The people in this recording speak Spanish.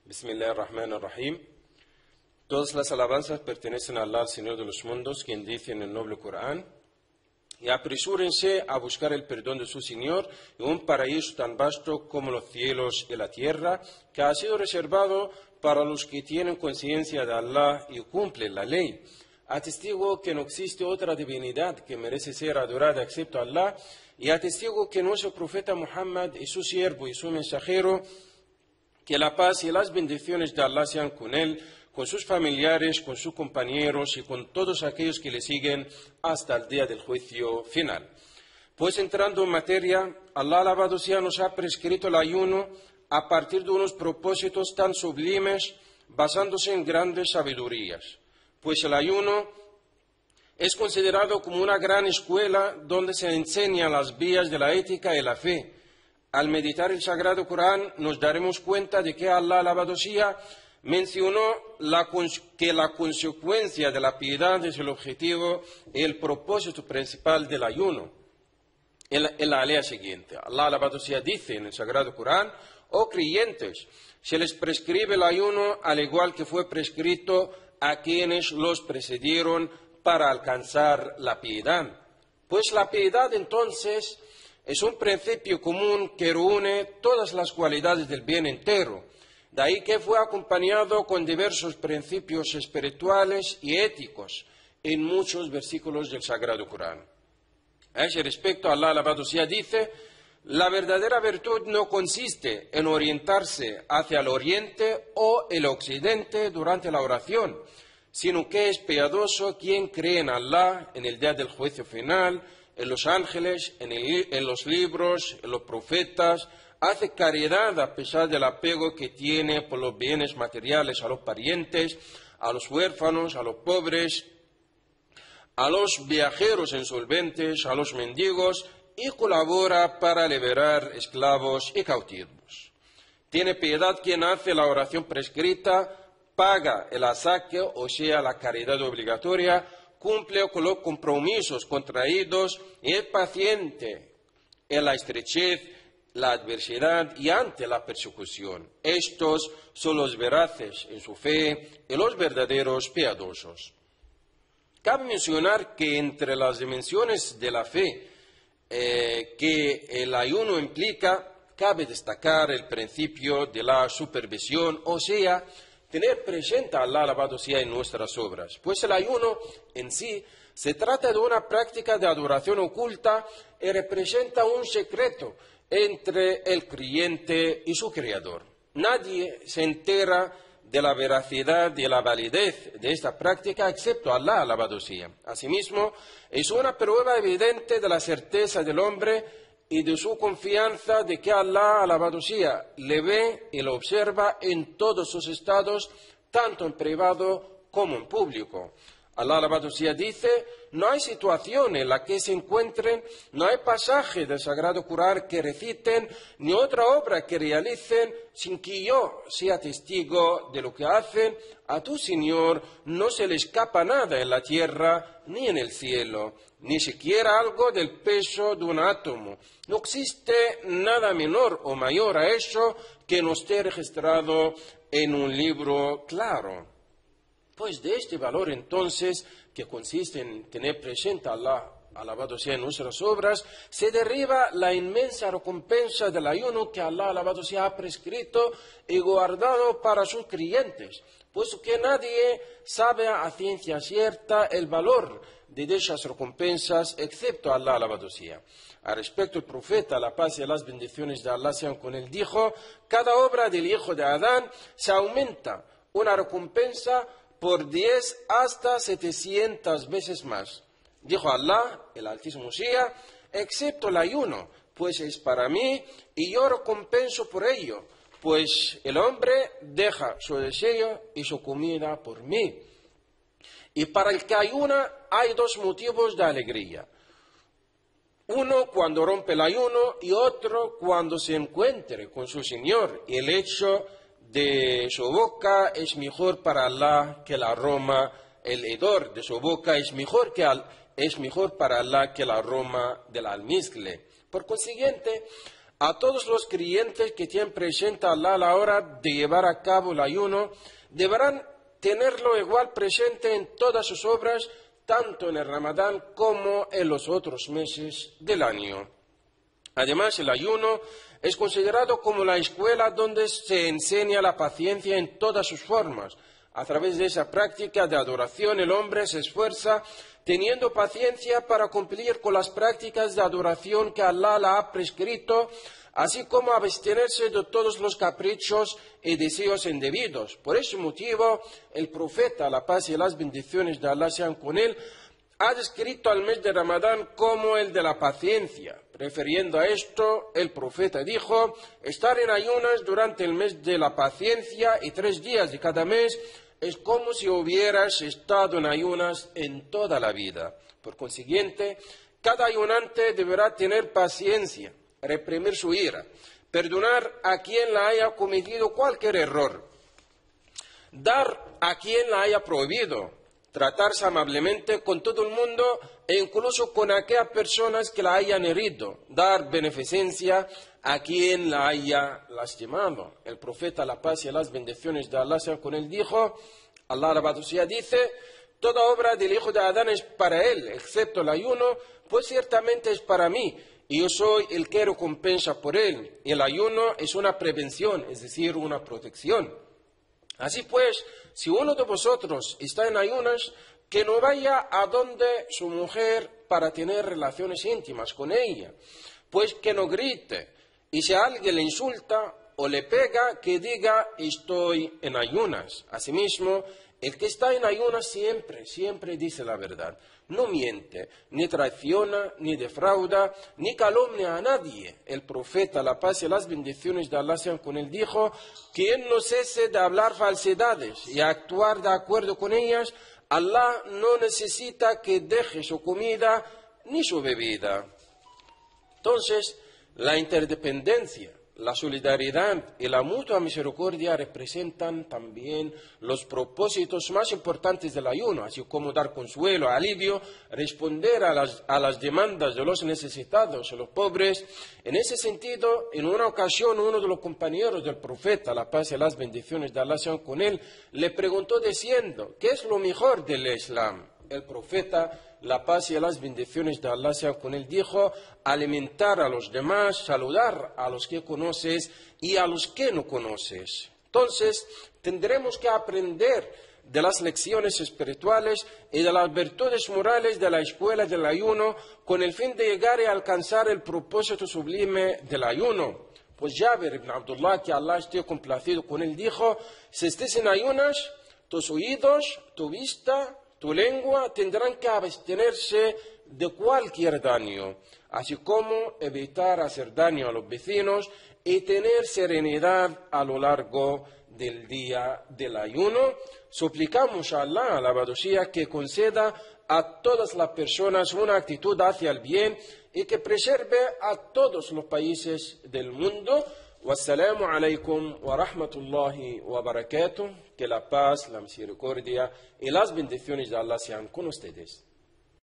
Bismillahirrahmanirrahim. Todas las alabanzas pertenecen a Allah, al Señor de los mundos, quien dice en el noble Corán: y apresúrense a buscar el perdón de su Señor y un paraíso tan vasto como los cielos y la tierra, que ha sido reservado para los que tienen conciencia de Allah y cumplen la ley. Atestigo que no existe otra divinidad que merece ser adorada excepto Allah, y atestigo que nuestro profeta Muhammad es su siervo y su mensajero. Que la paz y las bendiciones de Allah sean con él, con sus familiares, con sus compañeros y con todos aquellos que le siguen hasta el día del juicio final. Pues entrando en materia, Allah alabado sea nos ha prescrito el ayuno a partir de unos propósitos tan sublimes, basándose en grandes sabidurías. Pues el ayuno es considerado como una gran escuela donde se enseñan las vías de la ética y la fe. Al meditar el Sagrado Corán nos daremos cuenta de que Allah alabado sea mencionó que la consecuencia de la piedad es el objetivo y el propósito principal del ayuno. En la alea siguiente, Allah alabado sea dice en el Sagrado Corán: oh creyentes, se les prescribe el ayuno al igual que fue prescrito a quienes los precedieron para alcanzar la piedad. Pues la piedad entonces es un principio común que reúne todas las cualidades del bien entero. De ahí que fue acompañado con diversos principios espirituales y éticos en muchos versículos del Sagrado Corán. A ese respecto, Allah alabado sea dice: la verdadera virtud no consiste en orientarse hacia el oriente o el occidente durante la oración, sino que es piadoso quien cree en Allah, en el día del juicio final, en los ángeles, en los libros, en los profetas, hace caridad a pesar del apego que tiene por los bienes materiales a los parientes, a los huérfanos, a los pobres, a los viajeros insolventes, a los mendigos, y colabora para liberar esclavos y cautivos. Tiene piedad quien hace la oración prescrita, paga el asaque, o sea, la caridad obligatoria, cumple con los compromisos contraídos y es paciente en la estrechez, la adversidad y ante la persecución. Estos son los veraces en su fe y los verdaderos piadosos. Cabe mencionar que entre las dimensiones de la fe que el ayuno implica, cabe destacar el principio de la supervisión, o sea, tener presente a Allah alabado sea en nuestras obras. Pues el ayuno en sí se trata de una práctica de adoración oculta y representa un secreto entre el creyente y su Creador. Nadie se entera de la veracidad y la validez de esta práctica excepto Allah alabado sea. Asimismo, es una prueba evidente de la certeza del hombre y de su confianza de que Allah alabado sea le ve y lo observa en todos sus estados, tanto en privado como en público. Allah alabado sea dice: no hay situación en la que se encuentren, no hay pasaje del Sagrado Corán que reciten, ni otra obra que realicen, sin que yo sea testigo de lo que hacen. A tu Señor no se le escapa nada en la tierra ni en el cielo, ni siquiera algo del peso de un átomo. No existe nada menor o mayor a eso que no esté registrado en un libro claro. Pues de este valor entonces, que consiste en tener presente a Allah, alabado sea en nuestras obras, se deriva la inmensa recompensa del ayuno que Allah alabado sea ha prescrito y guardado para sus creyentes, puesto que nadie sabe a ciencia cierta el valor de dichas recompensas excepto Allah alabado sea. Al respecto, el profeta, la paz y las bendiciones de Allah sean con él, dijo: cada obra del hijo de Adán se aumenta una recompensa por 10 hasta 700 veces más. Dijo Allah, el Altísimo sea, excepto el ayuno, pues es para mí y yo recompenso por ello, pues el hombre deja su deseo y su comida por mí. Y para el que ayuna hay dos motivos de alegría. Uno cuando rompe el ayuno y otro cuando se encuentre con su Señor. Y el hecho de su boca es mejor para Allah que el aroma, el hedor de su boca es mejor para Allah que el aroma del almizcle. Por consiguiente, A todos los creyentes que tienen presente a Allah a la hora de llevar a cabo el ayuno, deberán tenerlo igual presente en todas sus obras, tanto en el Ramadán como en los otros meses del año. Además, el ayuno es considerado como la escuela donde se enseña la paciencia en todas sus formas. A través de esa práctica de adoración, el hombre se esfuerza teniendo paciencia para cumplir con las prácticas de adoración que Allah le ha prescrito, así como abstenerse de todos los caprichos y deseos indebidos. Por ese motivo, el profeta, la paz y las bendiciones de Allah sean con él, ha descrito al mes de Ramadán como el de la paciencia. Refiriendo a esto, el profeta dijo: estar en ayunas durante el mes de la paciencia y 3 días de cada mes es como si hubieras estado en ayunas en toda la vida. Por consiguiente, cada ayunante deberá tener paciencia, reprimir su ira, perdonar a quien la haya cometido cualquier error, dar a quien la haya prohibido, tratarse amablemente con todo el mundo e incluso con aquellas personas que la hayan herido, dar beneficencia a quien la haya lastimado. El profeta, la paz y las bendiciones de Allah sean con él, dijo, Allah alabado sea, dice: toda obra del hijo de Adán es para él, excepto el ayuno, pues ciertamente es para mí, y yo soy el que recompensa por él. Y el ayuno es una prevención, es decir, una protección. Así pues, si uno de vosotros está en ayunas, que no vaya a donde su mujer para tener relaciones íntimas con ella, pues que no grite, y si alguien le insulta o le pega, que diga: estoy en ayunas. Asimismo, el que está en ayunas siempre dice la verdad, no miente, ni traiciona, ni defrauda, ni calumnia a nadie. El profeta, la paz y las bendiciones de Allah sean con él, dijo: quien no cese de hablar falsedades y actuar de acuerdo con ellas, Allah no necesita que deje su comida ni su bebida. Entonces, la interdependencia, la solidaridad y la mutua misericordia representan también los propósitos más importantes del ayuno, así como dar consuelo, alivio, responder a las demandas de los necesitados y los pobres. En ese sentido, en una ocasión, uno de los compañeros del profeta, la paz y las bendiciones de Allah sean con él, le preguntó diciendo: ¿qué es lo mejor del Islam? El profeta, la paz y las bendiciones de Allah sean con él, dijo: alimentar a los demás, saludar a los que conoces y a los que no conoces. Entonces, tendremos que aprender de las lecciones espirituales y de las virtudes morales de la escuela del ayuno con el fin de llegar y alcanzar el propósito sublime del ayuno. Pues Jabir ibn Abdullah, que Allah esté complacido con él, dijo: si estés en ayunas, tus oídos, tu vista, tu lengua tendrán que abstenerse de cualquier daño, así como evitar hacer daño a los vecinos y tener serenidad a lo largo del día del ayuno. Suplicamos a Allah, alabado sea, que conceda a todas las personas una actitud hacia el bien y que preserve a todos los países del mundo. Wassalamu alaikum wa rahmatullahi wa barakatuh. Que la paz, la misericordia y las bendiciones de Allah sean con ustedes.